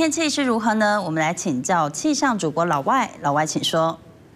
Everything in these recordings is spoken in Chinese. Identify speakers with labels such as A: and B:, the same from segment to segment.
A: 天气是如何呢？我们来请教气象主播老外，老外请说。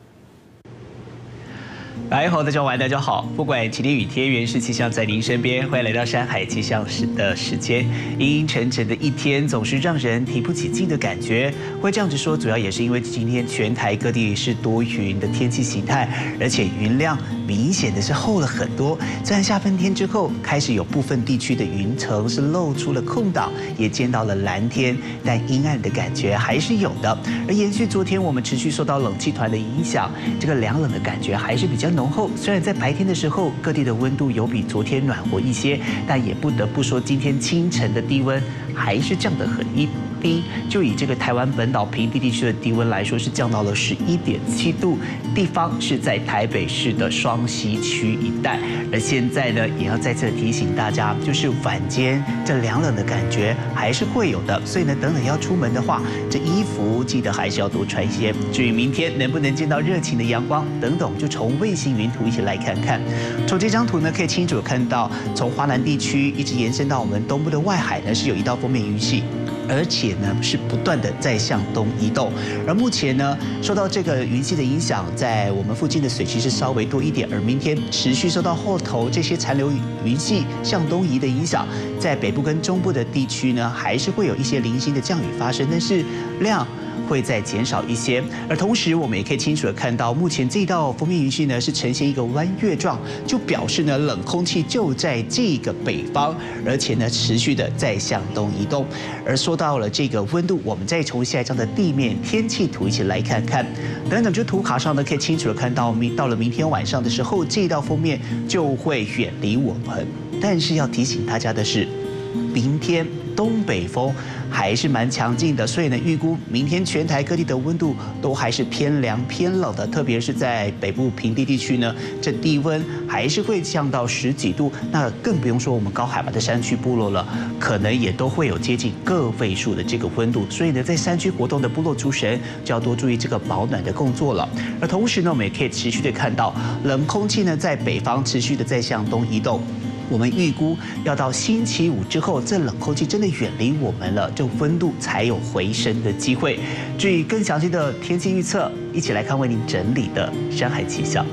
B: 大家好，不管晴天雨天，原是气象在您身边。欢迎来到山海气象的时间。阴阴沉沉的一天，总是让人提不起劲的感觉。会这样子说，主要也是因为今天全台各地是多云的天气形态，而且云量明显的是厚了很多。虽然下半天之后，开始有部分地区的云层是露出了空档，也见到了蓝天，但阴暗的感觉还是有的。而延续昨天我们持续受到冷气团的影响，这个凉冷的感觉还是比较浓厚。虽然在白天的时候，各地的温度有比昨天暖和一些，但也不得不说，今天清晨的低温还是降得很低。就以这个台湾本岛平地地区的低温来说，是降到了11.7度，地方是在台北市的双溪区一带。而现在呢，也要再次提醒大家，就是晚间这凉冷的感觉还是会有的，所以呢，等等要出门的话，这衣服记得还是要多穿一些。至于明天能不能见到热情的阳光等等，就从卫星云图一起来看看。从这张图呢，可以清楚看到，从华南地区一直延伸到我们东部的外海呢，是有一道锋面云系。 而且呢，是不断的在向东移动。而目前呢，受到这个云系的影响，在我们附近的水汽是稍微多一点。而明天持续受到后头这些残留云系向东移的影响，在北部跟中部的地区呢，还是会有一些零星的降雨发生，但是量 会再减少一些，而同时我们也可以清楚的看到，目前这一道锋面云系呢是呈现一个弯月状，就表示呢冷空气就在这个北方，而且呢持续的在向东移动。而说到了这个温度，我们再从下一张的地面天气图一起来看看。等等，这图卡上呢可以清楚的看到，到了明天晚上的时候，这一道锋面就会远离我们。但是要提醒大家的是，明天东北风 还是蛮强劲的，所以呢，预估明天全台各地的温度都还是偏凉偏冷的，特别是在北部平地地区呢，这低温还是会降到10几度，那更不用说我们高海拔的山区部落了，可能也都会有接近个位数的这个温度，所以呢，在山区活动的部落族神就要多注意这个保暖的工作了。而同时呢，我们也可以持续的看到冷空气呢在北方持续的在向东移动。 我们预估要到星期五之后，这冷空气真的远离我们了，这温度才有回升的机会。至于更详细的天气预测，一起来看为您整理的山海气象。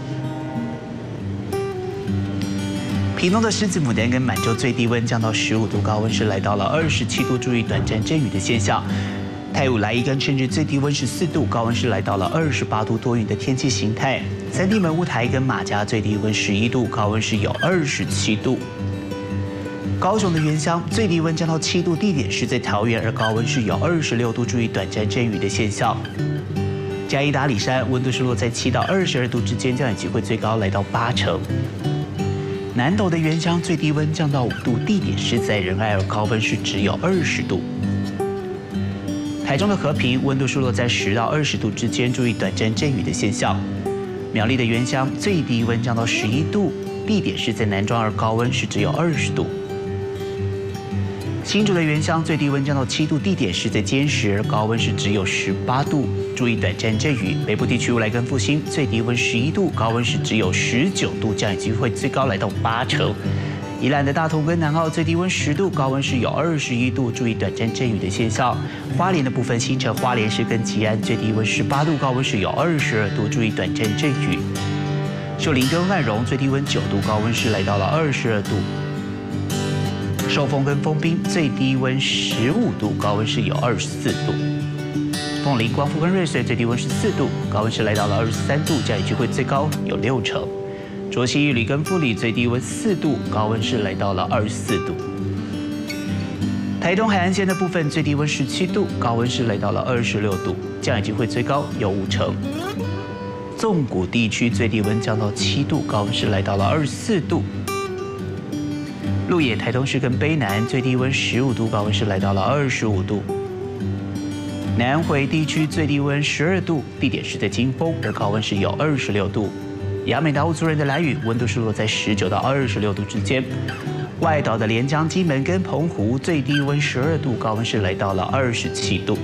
B: 屏东的狮子、牡丹跟满洲最低温降到15度，高温是来到了27度，注意短暂阵雨的现象。 太武来义跟甚至最低温14度，高温是来到了28度，多云的天气形态。三地门雾台跟马家最低温11度，高温是有27度。高雄的原乡最低温降到7度，地点是在桃园，而高温是有26度，注意短暂阵雨的现象。嘉义达里山温度是落在7到22度之间，降雨机会最高来到80%。南投的原乡最低温降到5度，地点是在仁爱，而高温是只有20度。 台中的和平温度是落在10到20度之间，注意短暂阵雨的现象。苗栗的原乡最低温降到11度，地点是在南庄，而高温是只有20度。新竹的原乡最低温降到7度，地点是在尖石，而高温是只有18度，注意短暂阵雨。北部地区乌来跟复兴最低温11度，高温是只有19度，降雨机会最高来到80%。 宜兰的大同跟南澳最低温10度，高温是有21度，注意短暂阵雨的现象。花莲的部分，新城花莲市跟吉安最低温18度，高温是有22度，注意短暂阵雨。秀林跟万荣最低温9度，高温是来到了22度。寿丰跟丰滨最低温15度，高温是有24度。凤林、光复跟瑞穗最低温14度，高温是来到了23度，降雨机会最高有60%。 卓溪、玉里跟富里最低温4度，高温是来到了24度。台东海岸线的部分最低温17度，高温是来到了26度，降雨机会最高有50%。纵谷地区最低温降到7度，高温是来到了24度。鹿野、台东市跟卑南最低温15度，高温是来到了25度。南回地区最低温12度，地点是在金峰，而高温是有26度。 雅美达雾族人的兰屿温度是落在19到26度之间，外岛的连江、金门跟澎湖最低温12度，高温是来到了27度。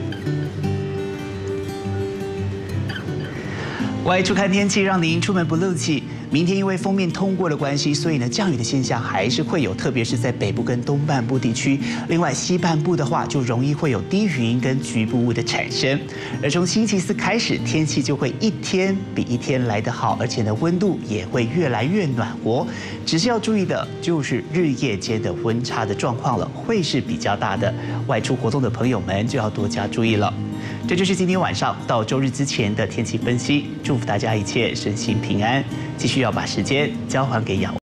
B: 外出看天气，让您出门不漏气。 明天因为锋面通过的关系，所以呢降雨的现象还是会有，特别是在北部跟东半部地区。另外西半部的话，就容易会有低云跟局部雾的产生。而从星期四开始，天气就会一天比一天来得好，而且呢温度也会越来越暖和。只是要注意的就是日夜间的温差的状况了，会是比较大的。外出活动的朋友们就要多加注意了。这就是今天晚上到周日之前的天气分析，祝福大家一切身心平安。继续要把时间交还给仰望。